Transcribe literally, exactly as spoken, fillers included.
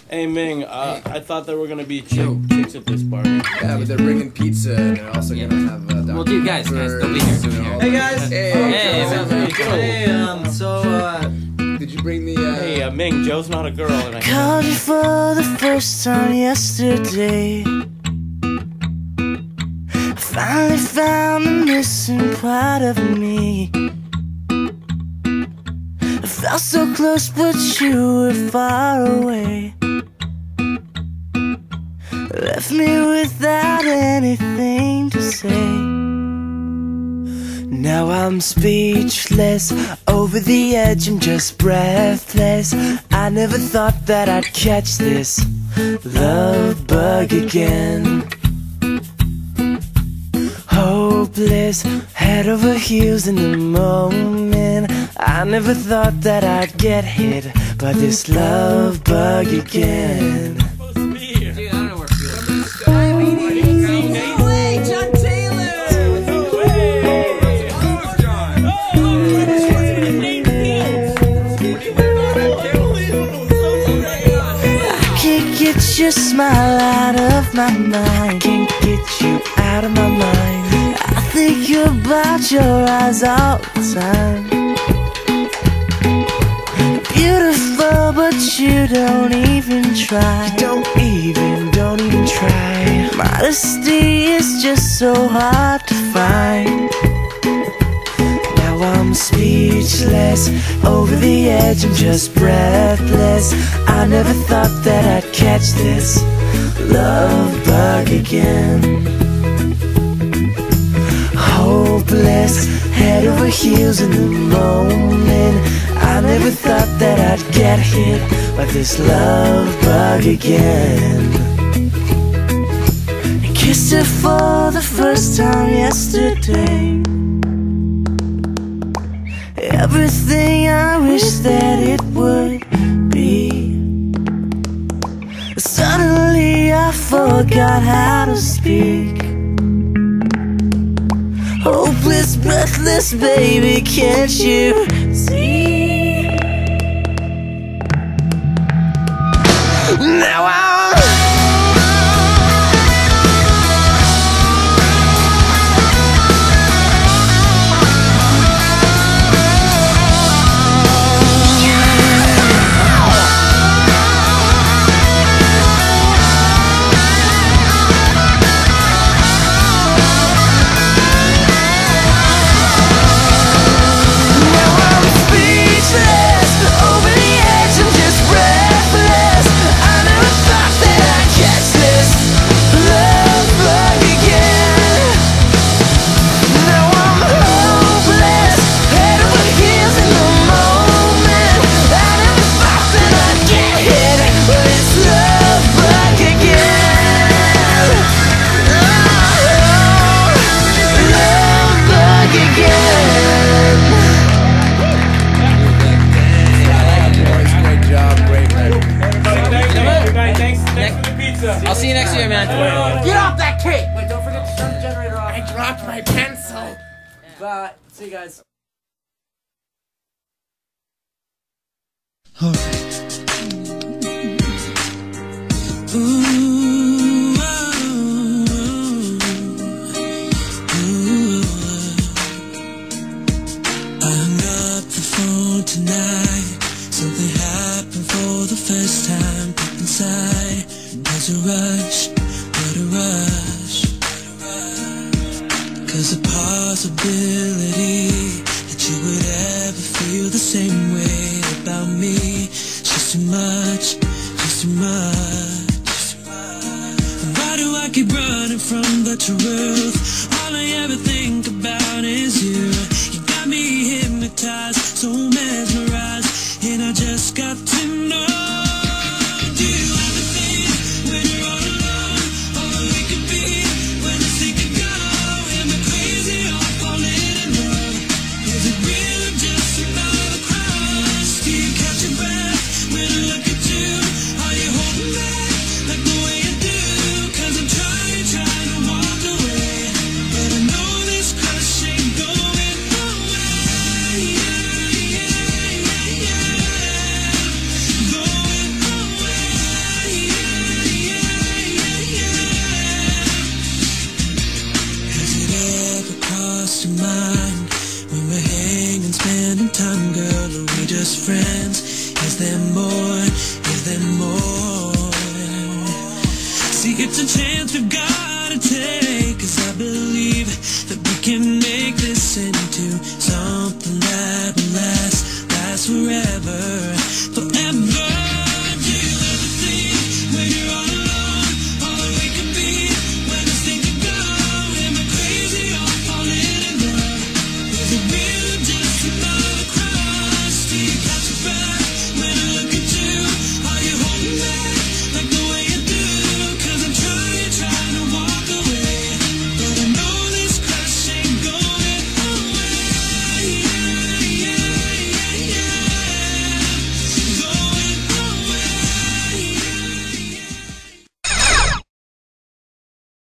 Hey Ming, uh, I thought there were gonna be chick chicks at this party. Yeah, but they're bringing pizza and they're also Yeah. gonna have. Uh, Well, dude, guys, guys, they'll be here. They'll be here. Hey guys! Hey, Hey, what's up, man? Hey, um, so, uh, Did you bring the? Uh, Hey, uh, Ming, Joe's not a girl, and I Called you for the first time yesterday. I finally found the missing part of me. I felt so close, but you were far away. Left me without anything to say. Now I'm speechless, over the edge, I'm just breathless. I never thought that I'd catch this love bug again. Hopeless, head over heels in the moment. I never thought that I'd get hit by this love bug again. Dude, I don't know where Felix is. hey, John Taylor! I can't get your smile out of my mind. Can't get you out of my mind. I think about your eyes all the time. Beautiful, but you don't even try. You don't even, don't even try. Modesty is just so hard to find. Now I'm speechless, over the edge, I'm just breathless. I never thought that I'd catch this love bug again. Hopeless, head over heels in the moment. I never thought that I'd get hit by this love bug again. I kissed her for the first time yesterday. Everything I wish that it would be. Suddenly I forgot how to speak. Hopeless, breathless, baby, can't you see? Now I'm I'll see you next year, man. Get off that cake! Wait, don't forget to turn the generator off. I dropped my pencil. Bye. See you guys. Tonight, something happened for the first time deep inside. There's a rush, what a rush. Cause the possibility that you would ever feel the same way about me, it's just too much, just too much. Why do I keep running from the truth? All I ever think about is you. You got me hypnotized, so mesmerized, and I just got to know. Do you ever think when you're all alone, all we could be, when I think of go, am I crazy or falling in love? Is it real or just another crush? Do you catch your breath when I look at you? Are you holding back like the way you do? Cause I'm trying, trying to walk away, but I know this crush ain't going away. Yeah, yeah. it's a chance we've gotta take, 'cause I believe that we can make this into something that will last, last forever.